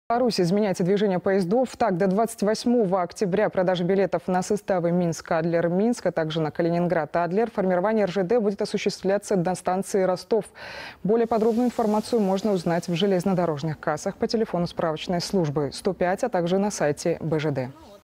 В Беларуси изменяется движение поездов. Так, до 28 октября продажа билетов на составы Минск-Адлер-Минск, а также на Калининград-Адлер. Формирование РЖД будет осуществляться на станции Ростов. Более подробную информацию можно узнать в железнодорожных кассах по телефону справочной службы 105, а также на сайте БЖД.